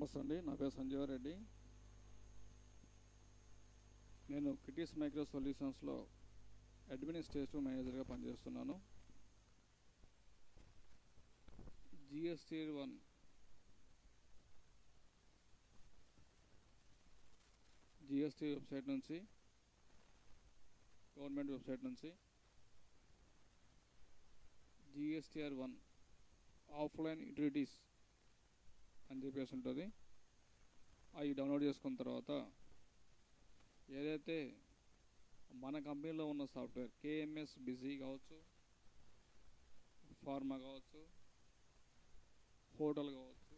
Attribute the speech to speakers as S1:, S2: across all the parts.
S1: నమస్తే అండి. నా పేరు సంజీవ రెడ్డి. నేను కిటీస్ మైక్రో సొల్యూషన్స్లో అడ్మినిస్ట్రేటివ్ మేనేజర్గా పనిచేస్తున్నాను. GST1 GST వెబ్సైట్ నుంచి, గవర్నమెంట్ వెబ్సైట్ నుంచి GSTR1 ఆఫ్లైన్ యూటిలిటీస్ అని చెప్పేసి ఉంటుంది. అవి డౌన్లోడ్ చేసుకున్న తర్వాత ఏదైతే మన కంపెనీలో ఉన్న సాఫ్ట్వేర్ KMS బిజీ కావచ్చు, ఫార్మా కావచ్చు, హోటల్ కావచ్చు,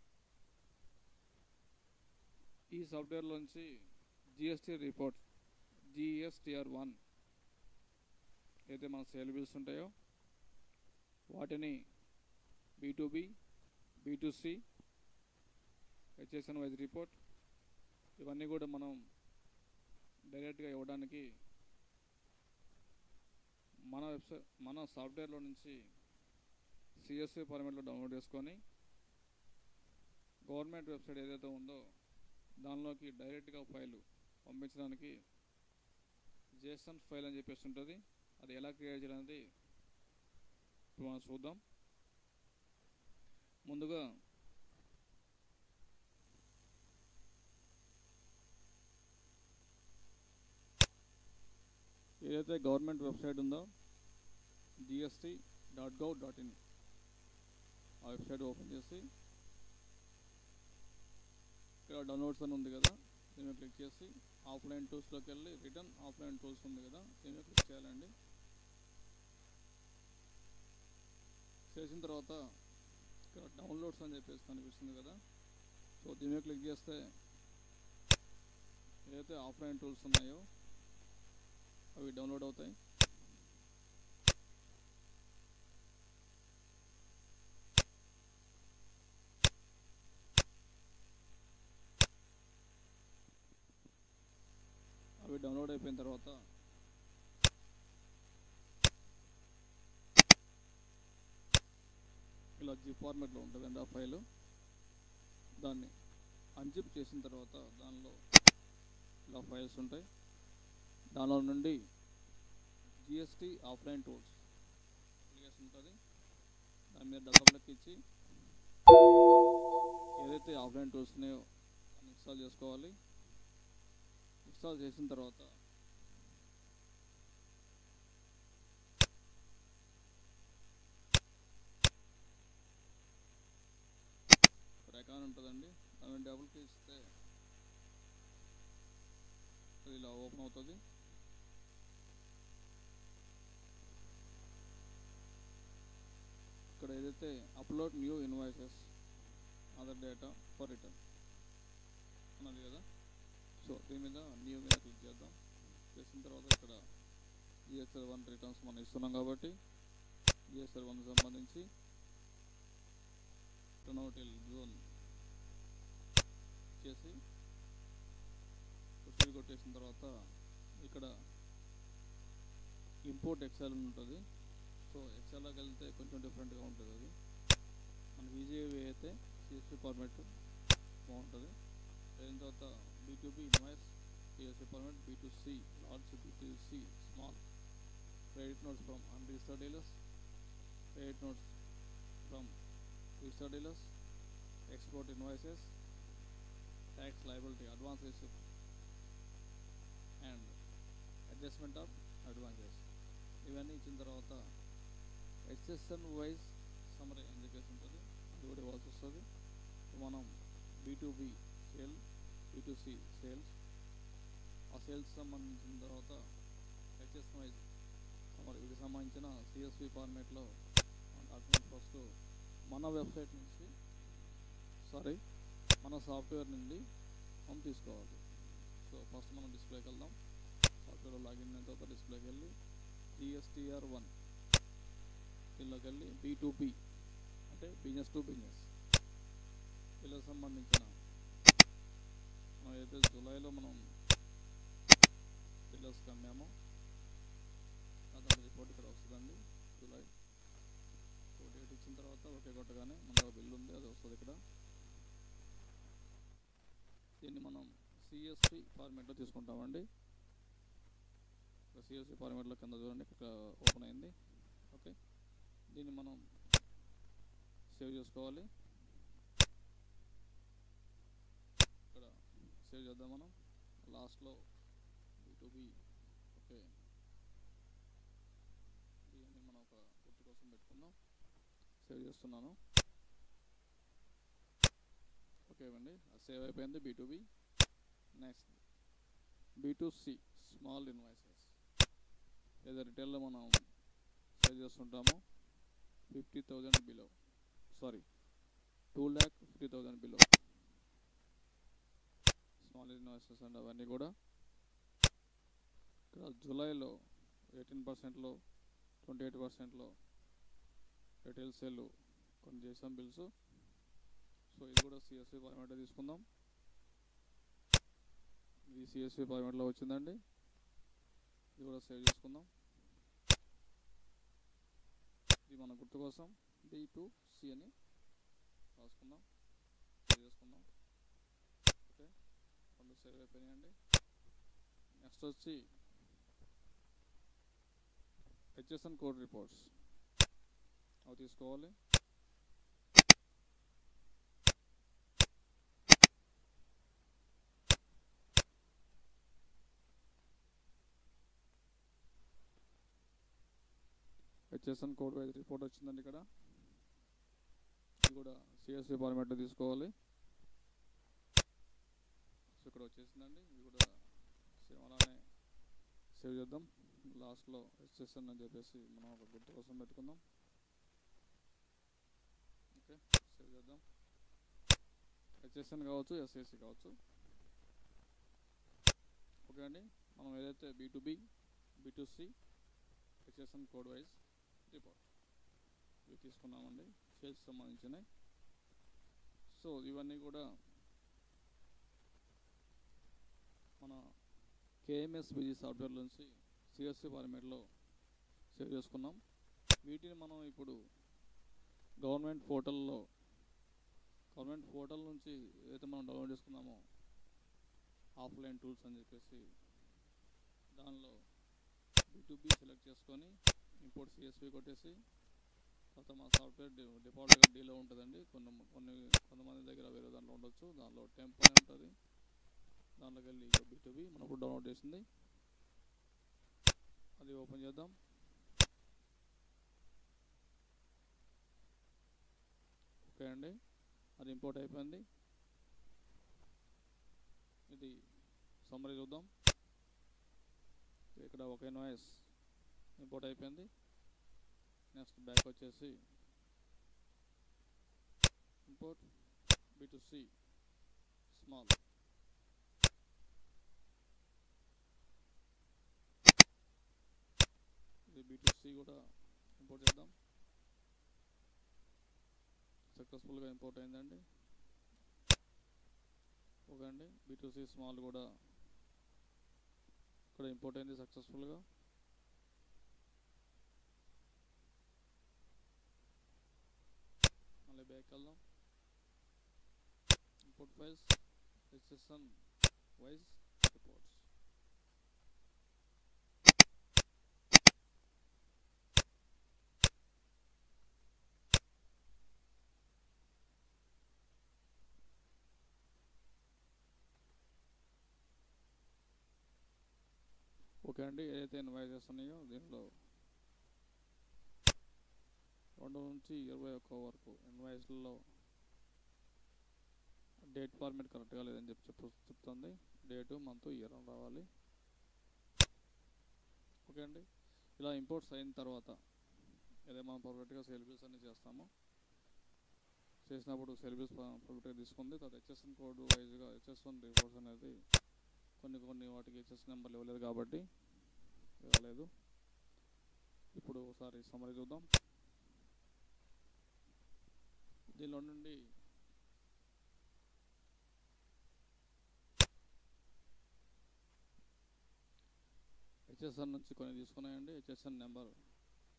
S1: ఈ సాఫ్ట్వేర్లోంచి GST రిపోర్ట్స్ GSTR1 అయితే మన సేల్ బిల్స్ ఉంటాయో వాటిని B2B, B2C, HSN wise report ఇవన్నీ కూడా మనం డైరెక్ట్గా ఇవ్వడానికి మన సాఫ్ట్వేర్లో నుంచి CSV ఫార్మాట్లో డౌన్లోడ్ చేసుకొని గవర్నమెంట్ వెబ్సైట్ ఏదైతే ఉందో దానిలోకి డైరెక్ట్గా ఫైల్ పంపించడానికి JSON ఫైల్ అని చెప్పేసి ఉంటుంది. అది ఎలా క్రియేట్ చేయాలనేది ఇప్పుడు మనం చూద్దాం. ముందుగా ఏదైతే గవర్నమెంట్ వెబ్సైట్ ఉందో gst.gov.in ఆ వెబ్సైట్ ఓపెన్ చేసి ఇక్కడ డౌన్లోడ్స్ అని ఉంది కదా, దీని మీద క్లిక్ చేసి ఆఫ్లైన్ టూల్స్లోకి వెళ్ళి రిటర్న్ ఆఫ్లైన్ టూల్స్ ఉంది కదా, దీని మీద క్లిక్ చేయాలండి. చేసిన తర్వాత ఇక్కడ డౌన్లోడ్స్ అని చెప్పేసి కనిపిస్తుంది కదా, సో దీని మీద క్లిక్ చేస్తే ఏదైతే ఆఫ్లైన్ టూల్స్ ఉన్నాయో అవి డౌన్లోడ్ అవుతాయి. అవి డౌన్లోడ్ అయిపోయిన తర్వాత ఇలా జిప్ ఫార్మాట్లో ఉంటుందండి ఆ ఫైలు. దాన్ని అన్జిప్ చేసిన తర్వాత దానిలో ఇలా ఫైల్స్ ఉంటాయి. దానిలో నుండి GST ఆఫ్లైన్ టూల్స్ అప్లికేషన్ ఉంటుంది. దాని మీద డబుల్ క్లిక్ ఇచ్చి ఏదైతే ఆఫ్లైన్ టూల్స్ ఉన్నాయో దాన్ని ఇన్స్టాల్ చేసుకోవాలి. ఇన్స్టాల్ చేసిన తర్వాత ఇక్కడ ఐకాన్ ఉంటుందండి, దాని డబుల్ క్లిక్ ఇస్తే అది ఇలా ఓపెన్ అవుతుంది. ఇక్కడ ఏదైతే upload new invoices other data for return అన్నది కదా, సో దీని మీద న్యూ మీద క్లిక్ చేద్దాం. చేసిన తర్వాత ఇక్కడ GSTR1 రిటర్న్స్ మనం ఇస్తున్నాం కాబట్టి GSTR1 సంబంధించి టర్నౌటిల్ జోన్ చేసి ప్రొసీడ్ కొట్టేసిన తర్వాత ఇక్కడ ఇంపోర్ట్ ఎక్సెల్ ఉంటుంది. సో ఎక్సెల్లోకి వెళ్తే కొంచెం డిఫరెంట్గా ఉంటుంది. అది మనకి ఈజీగా అయితే CSV ఫార్మాట్ బాగుంటుంది. అయిన తర్వాత B2B invoice CSV format, B2C large, B2C small, credit notes from unregistered dealers, credit notes from registered dealers, export invoices, tax liability advance receipt and adjustment of advances ఇవన్నీ ఇచ్చిన తర్వాత HSN వైజ్ సమరీ అని చెప్పేసి ఉంటుంది, అది కూడా ఇవ్వాల్సి వస్తుంది. మనం B2B సేల్, B2C సేల్స్, ఆ సేల్స్ సంబంధించిన తర్వాత HSN వైజ్ సమరీ వీటికి సంబంధించిన CSV ఫార్మేట్లో డాక్యుమెంట్ ఫస్ట్ మన వెబ్సైట్ నుంచి మన సాఫ్ట్వేర్ నుండి మనం తీసుకోవాలి. సో ఫస్ట్ మనం డిస్ప్లేకి వెళ్దాం. సాఫ్ట్వేర్లో లాగిన్ అయిన తర్వాత డిస్ప్లేకి వెళ్ళి GSTR1 దీనిలోకి వెళ్ళి B2B అంటే బిజినెస్ టు బిజినెస్ వీళ్ళకి సంబంధించిన మనం ఏదైతే జూలైలో మనం డీలర్స్కి అమ్మామో దాని రిపోర్ట్ ఇక్కడ వస్తుందండి. జూలై డేట్ ఇచ్చిన తర్వాత ఓకే కొట్టగానే మనకు బిల్ ఉంది, అది వస్తుంది ఇక్కడ. దీన్ని మనం సిఎస్వి ఫార్మాట్లో తీసుకుంటామండి. సిఎస్వి ఫార్మాట్లో కింద చూడండి ఇక్కడ ఓపెన్ అయింది. ఓకే, దీన్ని మనం సేవ్ చేసుకోవాలి. ఇక్కడ సేవ్ చేద్దాం మనం లాస్ట్లో B2B. ఓకే, దీన్ని మనం ఒక గుర్తు కోసం పెట్టుకుందాం. సేవ్ చేస్తున్నాను. ఓకే అండి, సేవ్ అయిపోయింది B2B. Next B2C small invoices. ఏదో రిటైల్లో మనం సేవ్ చేస్తుంటాము 50,000 below, sorry 2,50,000 below small invoices and అవన్నీ కూడా ఇక్కడ జూలైలో 18%లో 28%లో రిటైల్ సేల్ కొన్ని చేసాం బిల్స్. సో ఇది కూడా సిఎస్వి ఫార్మాట్లో తీసుకుందాం. ఇది సిఎస్వి ఫార్మాట్లో వచ్చిందండి. ఇది కూడా సేవ్ చేసుకుందాం. ఇది మన గుర్తు కోసం B2C అని రాసుకుందాం, సేవ్ చేసుకుందాం. ఓకే, రెండు సేవ్ అయిపోయినాయండి. నెక్స్ట్ వచ్చి HSN కోడ్ రిపోర్ట్స్ అవి తీసుకోవాలి. HSN కోడ్ వైజ్ రిపోర్ట్ వచ్చిందండి ఇక్కడ. ఇది కూడా సిఎస్వి ఫార్మాట్లో తీసుకోవాలి. సో ఇక్కడ వచ్చేసిందండి. ఇది కూడా సేమ్ అలానే సేవ్ చేద్దాం. లాస్ట్లో HSN అని చెప్పేసి మనం ఒక గుర్తు కోసం పెట్టుకుందాం. ఓకే, సేవ్ చేద్దాం. HSN కావచ్చు, SAC కావచ్చు. ఓకే అండి, మనం ఏదైతే B2B, B2C, HSN code wise report ఇవి తీసుకున్నామండి, సేల్స్ సంబంధించినవి. సో ఇవన్నీ కూడా మన KMS బిజీ సాఫ్ట్వేర్ నుంచి సిఎస్సి ఫార్మాట్లో సేవ్ చేసుకున్నాం. వీటిని మనం ఇప్పుడు గవర్నమెంట్ పోర్టల్ నుంచి ఏదైతే మనం డౌన్లోడ్ చేసుకున్నామో ఆఫ్లైన్ టూల్స్ అని చెప్పేసి దానిలో B2B సెలెక్ట్ చేసుకొని ఇంపోర్ట్ CSV కొట్టేసి తర్వాత మా సాఫ్ట్వేర్ డిఫాల్ట్గా డీలో ఉంటుందండి. కొంతమంది దగ్గర వేరే దాంట్లో ఉండొచ్చు. దానిలో టెంప్ అని ఉంటుంది. దాంట్లోకి వెళ్ళి B2B మనం ఇప్పుడు డౌన్లోడ్ చేసింది అది ఓపెన్ చేద్దాం. ఓకే అండి, అది ఇంపోర్ట్ అయిపోయింది. ఇది సమ్మరీ చూద్దాం. ఇక్కడ ఒక ఇన్వాయిస్ ఇంపోర్ట్ అయిపోయింది. నెక్స్ట్ బ్యాక్ వచ్చేసి ఇంపోర్ట్ B2C స్మాల్. ఇది B2C కూడా ఇంపోర్ట్ చేద్దాం. సక్సెస్ఫుల్గా ఇంపోర్ట్ అయిందండి. ఓకే అండి, B2C స్మాల్ కూడా ఇక్కడ ఇంపోర్ట్ అయింది సక్సెస్ఫుల్గా. మళ్ళీ బ్యాక్ వెళ్దాం. Import files, HSN wise reports. Okay అండి, ఏదైతే ఇన్వాయిసెస్ ఉన్నాయో దీనిలో 2 నుంచి 21 వరకు ఇన్వాయిస్లలో డేట్ ఫార్మేట్ కరెక్ట్గా లేదని చెప్తుంది. డేటు, మంత్, ఇయర్ అని రావాలి. ఓకే అండి, ఇలా ఇంపోర్ట్స్ అయిన తర్వాత ఏదైతే మనం పర్ఫెక్ట్గా సేల్ బిల్స్ అన్ని చేస్తామో చేసినప్పుడు సేల్ బిల్స్ పర్ఫెక్ట్గా తీసుకుంది. తర్వాత HSN కోడ్ వైజ్గా HSN రిపోర్ట్స్ అనేది కొన్ని వాటికి HSN నెంబర్లు ఇవ్వలేదు కాబట్టి రాలేదు. ఇప్పుడు ఒకసారి సమ్మరీ చూద్దాం. దీనిలో నుండి HSN నుంచి కొన్ని తీసుకున్నాయండి. HSN నెంబర్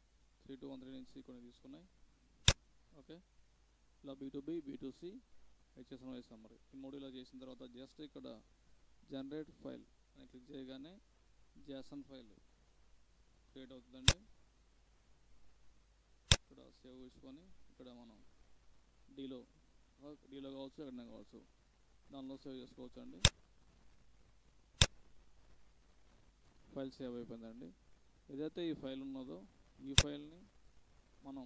S1: 3213 నుంచి కొన్ని తీసుకున్నాయి. ఓకే, ఇలా B2B, B2C, హెచ్ఎస్ఎన్వై సమ్మరీ. ఈ మూడు ఇలా చేసిన తర్వాత జస్ట్ ఇక్కడ జనరేట్ ఫైల్ అని క్లిక్ చేయగానే JSON ఫైల్ క్రియేట్ అవుతుందండి. ఇక్కడ సేవ్ చేసుకొని ఇక్కడ మనం డీలో కావచ్చు, ఎక్కడైనా కావచ్చు, దానిలో సేవ్ చేసుకోవచ్చు అండి. ఫైల్ సేవ్ అయిపోయిందండి. ఏదైతే ఈ ఫైల్ ఉన్నదో ఈ ఫైల్ని మనం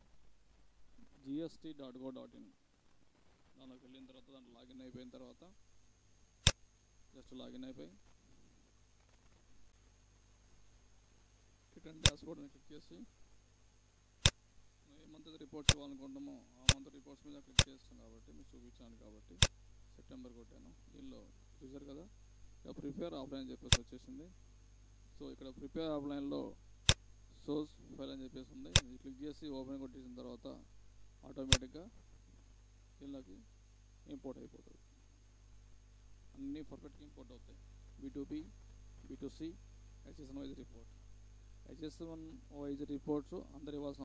S1: gst.go.in దానిలోకి వెళ్ళిన తర్వాత దాంట్లో లాగిన్ అయిపోయిన తర్వాత జస్ట్ లాగిన్ అయిపోయి రిటర్న్ డాష్బోర్డ్ అని క్లిక్ చేసి ఏ మంత్ రిపోర్ట్స్ ఇవ్వాలనుకుంటామో ఆ మంత్ రిపోర్ట్స్ మీద క్లిక్ చేస్తాం కాబట్టి మీకు చూపించాను కాబట్టి సెప్టెంబర్ కొట్టాను. దీనిలో చూసారు కదా ఇక ప్రిపేర్ ఆఫ్లైన్ అని చెప్పేసి వచ్చేసింది. సో ఇక్కడ ప్రిపేర్ ఆఫ్లైన్లో సోర్స్ ఫైల్ అని చెప్పేసి ఉంది. ఇది క్లిక్ చేసి ఓపెన్ కొట్టేసిన తర్వాత ఆటోమేటిక్గా దీనిలోకి ఇంపోర్ట్ అయిపోతుంది. అన్నీ పర్ఫెక్ట్గా ఇంపోర్ట్ అవుతాయి. B2B, B2C, HSNYZ report. HSNYZ reports అందరు ఇవ్వాల్సిన